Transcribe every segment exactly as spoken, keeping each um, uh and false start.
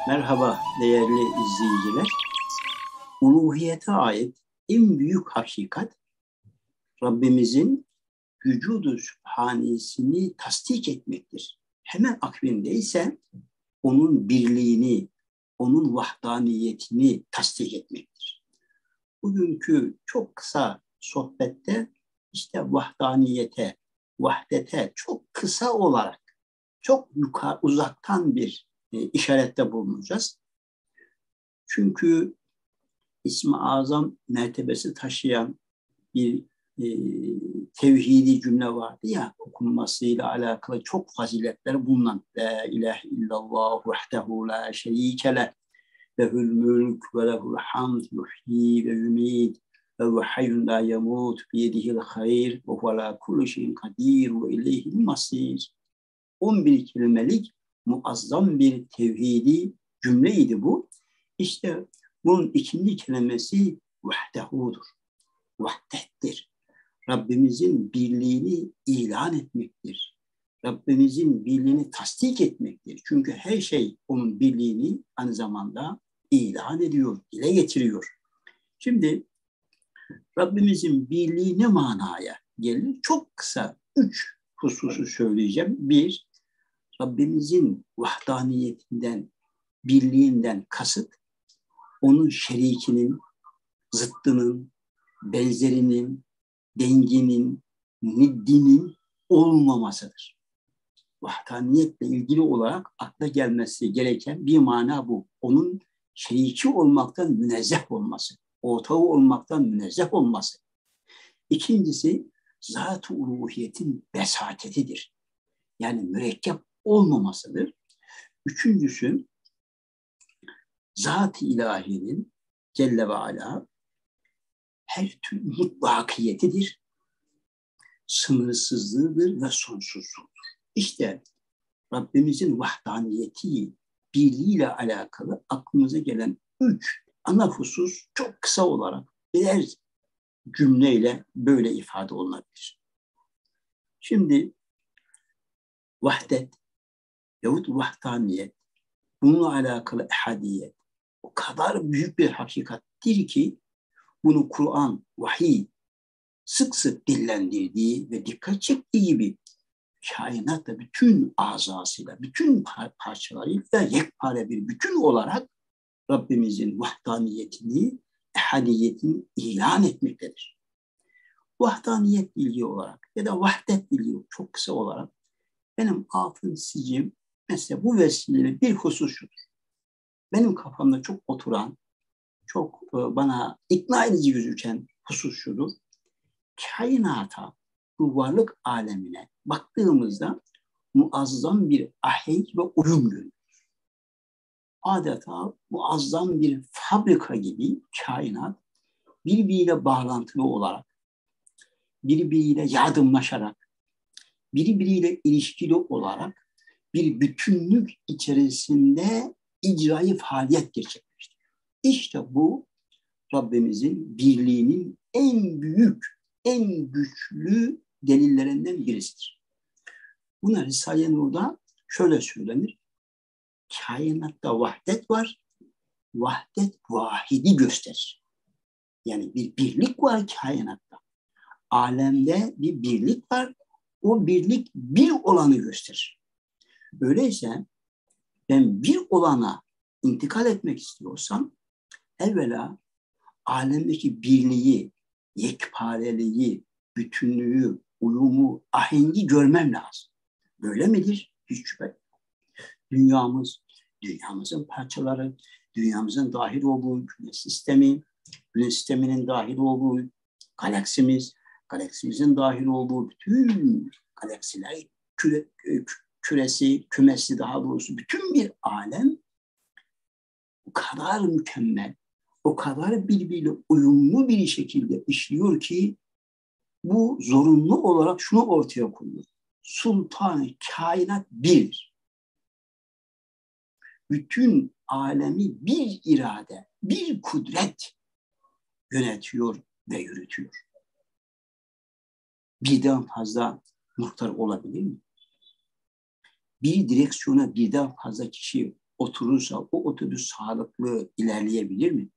Merhaba değerli izleyiciler. Uluhiyete ait en büyük hakikat Rabbimizin vücudu sübhanesini tasdik etmektir. Hemen akbinde ise onun birliğini, onun vahdaniyetini tasdik etmektir. Bugünkü çok kısa sohbette işte vahdaniyete, vahdete çok kısa olarak, çok yukarı, uzaktan bir e, işarette bulunacağız. Çünkü İsmi Azam mertebesi taşıyan bir e, tevhidi cümle vardı ya, okunmasıyla alakalı çok faziletler bulunan La ilahe illallah vahdehu la şerike leh lehul mülk ve lehul hamd yuhyi ve yumit ve huve hayyun la yemut biyedihil hayr ve huve ala kulli şeyin kadir ve ileyhil masir. on bir kelimelik muazzam bir tevhidi cümleydi bu. İşte bunun ikinci kelimesi vahdehudur. Vahdettir. Rabbimizin birliğini ilan etmektir. Rabbimizin birliğini tasdik etmektir. Çünkü her şey onun birliğini aynı zamanda ilan ediyor, dile getiriyor. Şimdi Rabbimizin birliği ne manaya gelir? Çok kısa üç hususu söyleyeceğim. Bir, Rabbimizin vahdaniyetinden, birliğinden kasıt, onun şerikinin, zıttının, benzerinin, denginin, niddinin olmamasıdır. Vahdaniyetle ilgili olarak akla gelmesi gereken bir mana bu. Onun şeriki olmaktan münezzeh olması, ortağı olmaktan münezzeh olması. İkincisi, zat-ı uluhiyetin besatetidir. Yani mürekkep olmamasıdır. Üçüncüsü, zat-ı ilahinin Celle ve Ala her türlü mutlakiyetidir, sınırsızlığıdır ve sonsuzluğudur. İşte Rabbimizin vahdaniyeti, birliğiyle alakalı aklımıza gelen üç ana husus çok kısa olarak birer cümleyle böyle ifade olunabilir. Şimdi vahdet yahut vahdaniyet, bununla alakalı ehadiyet o kadar büyük bir hakikattir ki bunu Kur'an, vahiy sık sık dillendirdiği ve dikkat çektiği gibi kainatta bütün azasıyla, bütün parçalarıyla yekpare bir bütün olarak Rabbimizin vahdaniyetini, ehadiyetini ilan etmektedir. Vahdaniyet bilgi olarak ya da vahdet bilgi çok kısa olarak benim altın çizeceğim mesela bu vesileyle bir husus şudur. Benim kafamda çok oturan, çok bana ikna edici gözüken husus şudur. Kainata, bu varlık alemine baktığımızda muazzam bir ahenk ve uyum görüyoruz. Adeta muazzam bir fabrika gibi kainat birbiriyle bağlantılı olarak, birbiriyle yardımlaşarak, birbiriyle ilişkili olarak bir bütünlük içerisinde icraî faaliyet gerçekleştiriyor. İşte bu Rabbimizin birliğinin en büyük, en güçlü delillerinden birisidir. Buna Risale-i Nur'da şöyle söylenir. Kainatta vahdet var, vahdet vahidi gösterir. Yani bir birlik var kainatta. Alemde bir birlik var, o birlik bir olanı gösterir. Öyleyse ben bir olana intikal etmek istiyorsam evvela alemdeki birliği, yekpareliği, bütünlüğü, uyumu, ahengi görmem lazım. Böyle midir? Hiç şüphe. Dünyamız, dünyamızın parçaları, dünyamızın dahil olduğu güneş sistemi, güneş sisteminin dahil olduğu galaksimiz, galaksimizin dahil olduğu bütün galaksiler, küre, küresi, kümesi daha doğrusu bütün bir alem o kadar mükemmel, o kadar birbiriyle uyumlu bir şekilde işliyor ki bu zorunlu olarak şunu ortaya koyuyor. Sultan-ı kainat bir. Bütün alemi bir irade, bir kudret yönetiyor ve yürütüyor. Birden fazla muhtar olabilir mi? Bir direksiyona birden fazla kişi oturursa o otobüs sağlıklı ilerleyebilir mi?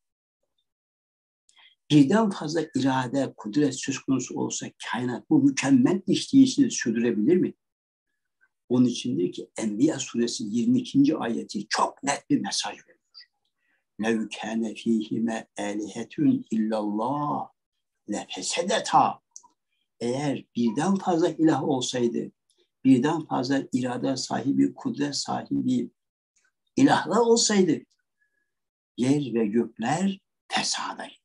Birden fazla irade, kudret söz konusu olsa kainat bu mükemmel işleyişini sürdürebilir mi? Onun içindir ki Enbiya suresi yirmi ikinci ayeti çok net bir mesaj veriyor. لَوْ كَانَ ف۪يهِمَا اَلِهَةٌ اِلَّا اللّٰهِ لَفَسَدَتَا. Eğer birden fazla ilah olsaydı, birden fazla irade sahibi, kudret sahibi ilahlar olsaydı, yer ve gökler fesada gider.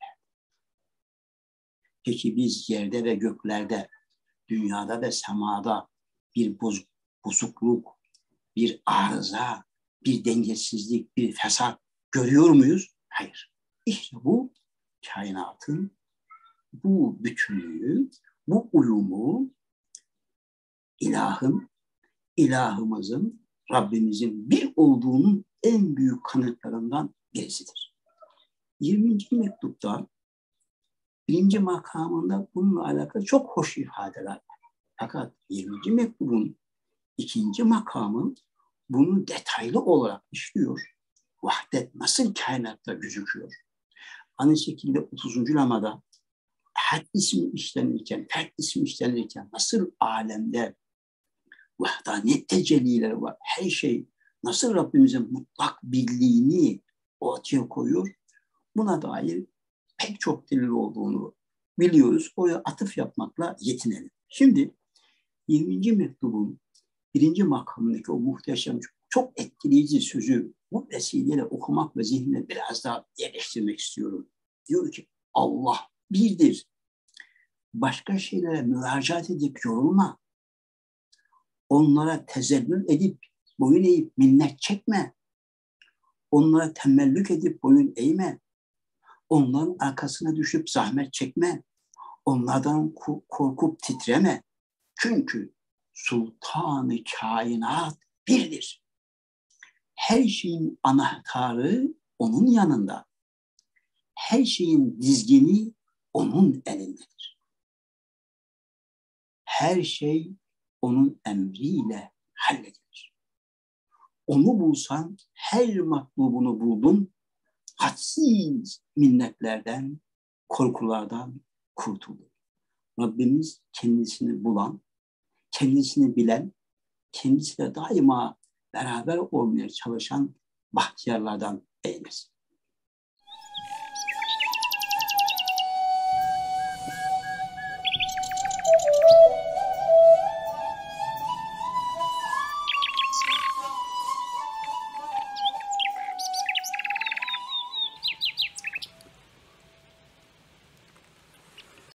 Peki biz yerde ve göklerde, dünyada ve semada bir boz, bozukluk, bir arıza, bir dengesizlik, bir fesat görüyor muyuz? Hayır. İşte bu kainatın bu bütünlüğü, bu uyumu ilahın, ilahımızın, Rabbimizin bir olduğunun en büyük kanıtlarından birisidir. yirminci mektupta birinci makamında bununla alakalı çok hoş ifadeler var. Fakat yirminci mektubun ikinci makamı bunu detaylı olarak işliyor. Vahdet nasıl kainatta gözüküyor? Aynı şekilde otuzuncu lamada her isim işlenirken, her isim işlenirken nasıl alemde vahdaniyet tecellileri var? Her şey nasıl Rabbimizin mutlak birliğini ortaya koyuyor? Buna dair pek çok delil olduğunu biliyoruz. Oraya atıf yapmakla yetinelim. Şimdi yirminci mektubun birinci makamındaki o muhteşem, çok etkileyici sözü bu vesileyle okumak ve zihnine biraz daha yerleştirmek istiyorum. Diyor ki Allah birdir. Başka şeylere müracaat edip yorulma. Onlara tezellül edip boyun eğip minnet çekme. Onlara temellük edip boyun eğme. Onların arkasına düşüp zahmet çekme. Onlardan korkup titreme. Çünkü Sultan-ı Kainat birdir. Her şeyin anahtarı onun yanında. Her şeyin dizgini onun elindedir. Her şey onun emriyle halledilir. Onu bulsan her matlubunu buldun, hadsiz minnetlerden, korkulardan kurtuldun. Rabbimiz kendisini bulan, kendisini bilen, kendisiyle daima beraber olmaya çalışan bahtiyarlardan eylesin.